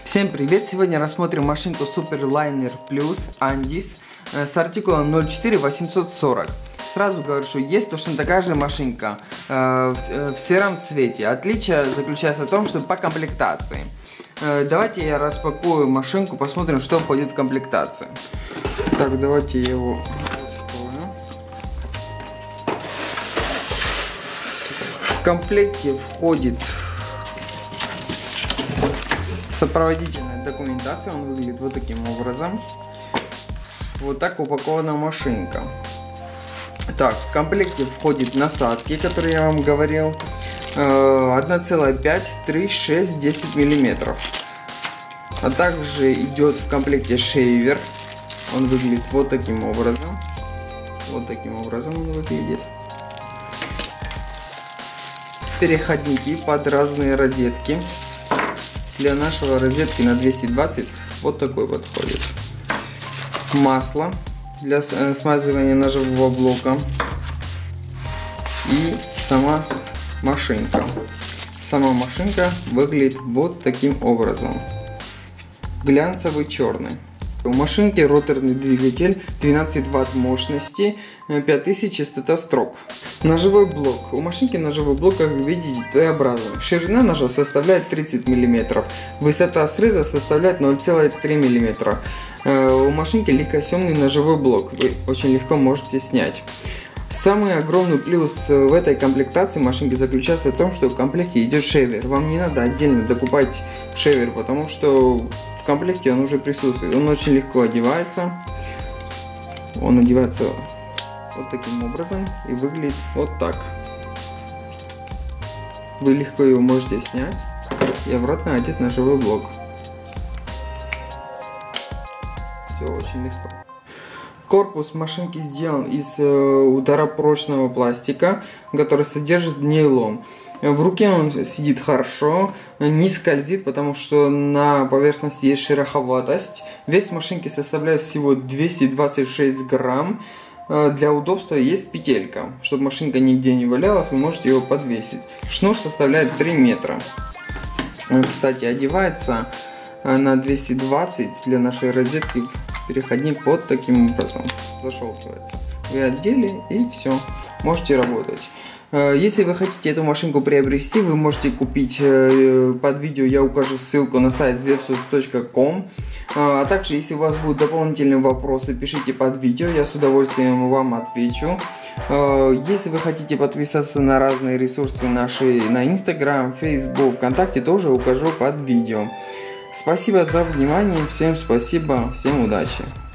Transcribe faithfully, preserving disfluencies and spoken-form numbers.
Всем привет! Сегодня рассмотрим машинку Superliner Plus Andis с артикулом ноль четыре восемьсот сорок. Сразу говорю, что есть точно такая же машинка э, в, в сером цвете. Отличие заключается в том, что по комплектации. Э, давайте я распакую машинку, посмотрим, что входит в комплектацию. Так, давайте я его раскрою. В комплекте входит сопроводительная документация. Он выглядит вот таким образом. Вот так упакована машинка. Так, в комплекте входит насадки, которые я вам говорил. одна целая пять, три, шесть, десять миллиметров. А также идет в комплекте шейвер. Он выглядит вот таким образом. Вот таким образом он выглядит. Переходники под разные розетки. Для нашего розетки на двести двадцать вот такой подходит. Масло для смазывания ножевого блока. И сама машинка. Сама машинка выглядит вот таким образом. Глянцевый черный. У машинки роторный двигатель, двенадцать ватт мощности, пять тысяч частота строк. Ножевой блок. У машинки ножевой блок, как вы видите, Т-образный. Ширина ножа составляет тридцать миллиметров. Высота среза составляет ноль целых три миллиметра. У машинки легкосъемный ножевой блок. Вы очень легко можете снять. Самый огромный плюс в этой комплектации машинки заключается в том, что в комплекте идет шейвер. Вам не надо отдельно докупать шейвер, потому что в комплекте он уже присутствует. Он очень легко одевается. Он одевается вот таким образом и выглядит вот так. Вы легко его можете снять и обратно одеть на ножевой блок. Все очень легко. Корпус машинки сделан из ударопрочного пластика, который содержит нейлон. В руке он сидит хорошо, не скользит, потому что на поверхности есть шероховатость. Вес машинки составляет всего двести двадцать шесть грамм. Для удобства есть петелька. Чтобы машинка нигде не валялась, вы можете его подвесить. Шнур составляет три метра. Он, кстати, одевается на двести двадцать для нашей розетки. Переходник вот таким образом защелкивается. Вы одели и все, можете работать. Если вы хотите эту машинку приобрести, вы можете купить под видео, я укажу ссылку на сайт zevsus точка ком. А также, если у вас будут дополнительные вопросы, пишите под видео, я с удовольствием вам отвечу. Если вы хотите подписаться на разные ресурсы наши, на Instagram, Facebook, ВКонтакте, тоже укажу под видео. Спасибо за внимание, всем спасибо, всем удачи!